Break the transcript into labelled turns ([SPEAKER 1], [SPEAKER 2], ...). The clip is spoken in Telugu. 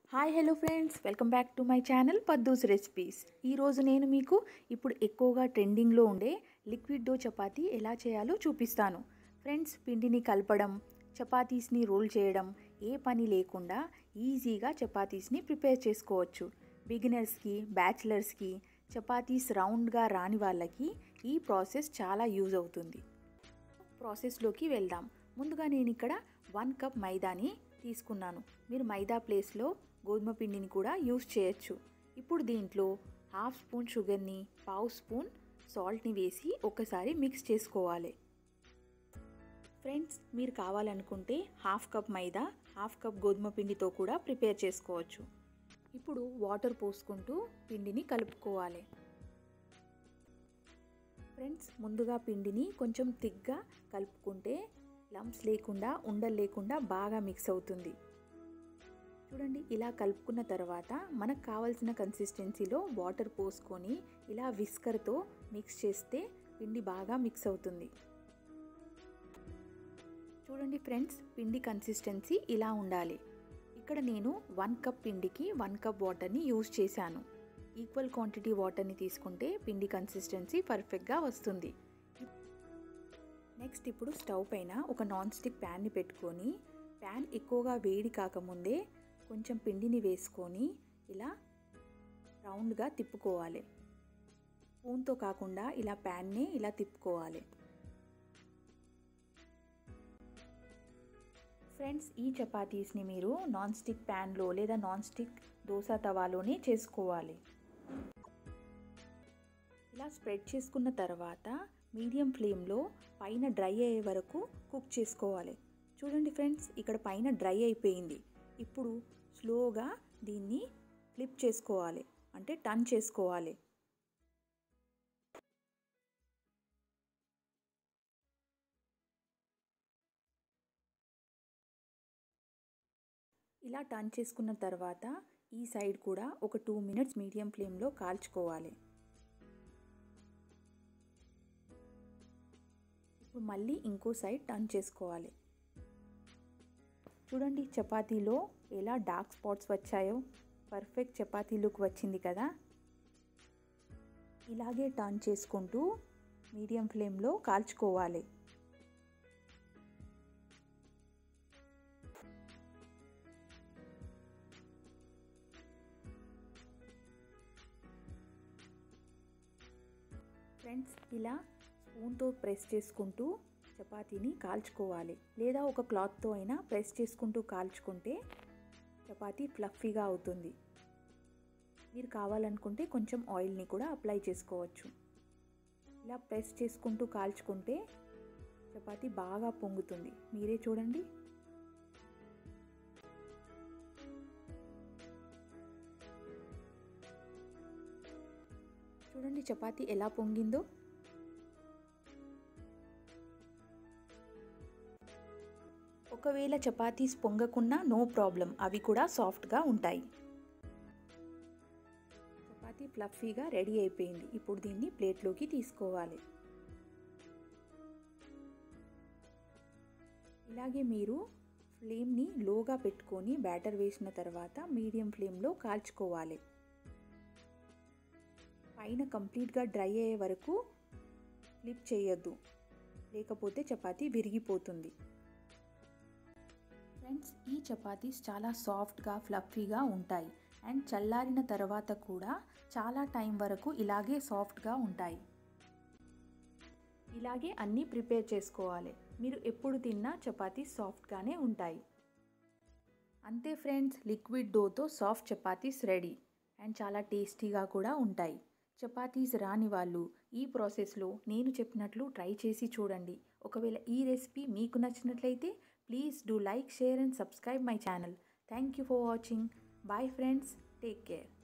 [SPEAKER 1] Hi hello friends, welcome back to my channel Paddu's recipes. ఈరోజు నేను మీకు ఇప్పుడు ఎక్కువగా ట్రెండింగ్లో ఉండే లిక్విడ్ డో చపాతీ ఎలా చేయాలో చూపిస్తాను. ఫ్రెండ్స్, పిండిని కలపడం, చపాతీస్ని రోల్ చేయడం ఏ పని లేకుండా ఈజీగా చపాతీస్ని ప్రిపేర్ చేసుకోవచ్చు. బిగినర్స్కి, బ్యాచిలర్స్కి, చపాతీస్ రౌండ్గా రాని వాళ్ళకి ఈ ప్రాసెస్ చాలా యూజ్ అవుతుంది. ప్రాసెస్లోకి వెళ్దాం. ముందుగా నేను ఇక్కడ 1 కప్ మైదాని తీసుకున్నాను. మీరు మైదా ప్లేస్లో గోధుమ పిండిని కూడా యూస్ చేయొచ్చు. ఇప్పుడు దీంట్లో 1/2 స్పూన్ షుగర్ని, 1/2 స్పూన్ సాల్ట్ని వేసి ఒకసారి మిక్స్ చేసుకోవాలి. ఫ్రెండ్స్, మీరు కావాలనుకుంటే 1/2 కప్ మైదా, 1/2 కప్ గోధుమ పిండితో కూడా ప్రిపేర్ చేసుకోవచ్చు. ఇప్పుడు వాటర్ పోసుకుంటూ పిండిని కలుపుకోవాలి. ఫ్రెండ్స్, ముందుగా పిండిని కొంచెం థిక్గా కలుపుకుంటే లంప్స్ లేకుండా, ఉండలు లేకుండా బాగా మిక్స్ అవుతుంది. చూడండి, ఇలా కలుపుకున్న తర్వాత మనకు కావాల్సిన కన్సిస్టెన్సీలో వాటర్ పోసుకొని ఇలా విస్కర్తో మిక్స్ చేస్తే పిండి బాగా మిక్స్ అవుతుంది. చూడండి ఫ్రెండ్స్, పిండి కన్సిస్టెన్సీ ఇలా ఉండాలి. ఇక్కడ నేను 1 కప్ పిండికి 1 కప్ వాటర్ని యూజ్ చేశాను. ఈక్వల్ క్వాంటిటీ వాటర్ని తీసుకుంటే పిండి కన్సిస్టెన్సీ పర్ఫెక్ట్గా వస్తుంది. నెక్స్ట్, ఇప్పుడు స్టవ్ పైన ఒక నాన్ స్టిక్ ప్యాన్ని పెట్టుకొని, ప్యాన్ ఎక్కువగా వేడి కాకముందే కొంచెం పిండిని వేసుకొని ఇలా రౌండ్గా తిప్పుకోవాలి. స్పూన్తో కాకుండా ఇలా ప్యాన్ని ఇలా తిప్పుకోవాలి. ఫ్రెండ్స్, ఈ చపాతీస్ని మీరు నాన్ స్టిక్ ప్యాన్లో లేదా నాన్ స్టిక్ దోశ తవాలోనే చేసుకోవాలి. ఇలా స్ప్రెడ్ చేసుకున్న తర్వాత మీడియం ఫ్లేమ్లో పైన డ్రై అయ్యే వరకు కుక్ చేసుకోవాలి. చూడండి ఫ్రెండ్స్, ఇక్కడ పైన డ్రై అయిపోయింది. ఇప్పుడు స్లోగా దీన్ని ఫ్లిప్ చేసుకోవాలి, అంటే టర్న్ చేసుకోవాలి. ఇలా టర్న్ చేసుకున్న తర్వాత ఈ సైడ్ కూడా ఒక 2 మినిట్స్ మీడియం ఫ్లేమ్లో కాల్చుకోవాలి. ఇప్పుడు మళ్ళీ ఇంకో సైడ్ టర్న్ చేసుకోవాలి. చూడండి, చపాతీలో ఎలా డార్క్ స్పాట్స్ వచ్చాయో, పర్ఫెక్ట్ చపాతీ లుక్ వచ్చింది కదా. ఇలాగే టర్న్ చేసుకుంటూ మీడియం ఫ్లేమ్లో కాల్చుకోవాలి. ఫ్రెండ్స్, ఇలా స్పూన్తో ప్రెస్ చేసుకుంటూ చపాతీని కాల్చుకోవాలి, లేదా ఒక క్లాత్తో అయినా ప్రెస్ చేసుకుంటూ కాల్చుకుంటే చపాతీ ఫ్లఫీగా అవుతుంది. మీరు కావాలనుకుంటే కొంచెం ఆయిల్ని కూడా అప్లై చేసుకోవచ్చు. ఇలా ప్రెస్ చేసుకుంటూ కాల్చుకుంటే చపాతీ బాగా పొంగుతుంది. మీరే చూడండి. చూడండి చపాతీ ఎలా పొంగిందో. ఒకవేళ చపాతీస్ పొంగకున్నా నో ప్రాబ్లం, అవి కూడా సాఫ్ట్గా ఉంటాయి. చపాతీ ఫ్లఫీగా రెడీ అయిపోయింది. ఇప్పుడు దీన్ని ప్లేట్లోకి తీసుకోవాలి. ఇలాగే మీరు ఫ్లేమ్ని లోగా పెట్టుకొని బ్యాటర్ వేసిన తర్వాత మీడియం ఫ్లేమ్లో కాల్చుకోవాలి. పైన కంప్లీట్గా డ్రై అయ్యే వరకు ఫ్లిప్ చేయొద్దు, లేకపోతే చపాతీ విరిగిపోతుంది. ఫ్రెండ్స్, ఈ చపాతీస్ చాలా సాఫ్ట్గా, ఫ్లఫీగా ఉంటాయి. అండ్ చల్లారిన తర్వాత కూడా చాలా టైం వరకు ఇలాగే సాఫ్ట్గా ఉంటాయి. ఇలాగే అన్నీ ప్రిపేర్ చేసుకోవాలి. మీరు ఎప్పుడు తిన్నా చపాతీ సాఫ్ట్గానే ఉంటాయి. అంతే ఫ్రెండ్స్, లిక్విడ్ డోతో సాఫ్ట్ చపాతీస్ రెడీ. అండ్ చాలా టేస్టీగా కూడా ఉంటాయి. చపాతీస్ రాని వాళ్ళు ఈ ప్రాసెస్లో నేను చెప్పినట్లు ట్రై చేసి చూడండి. ఒకవేళ ఈ రెసిపీ మీకు నచ్చినట్లయితే please do like, share and subscribe my channel. Thank you for watching. Bye friends. Take care.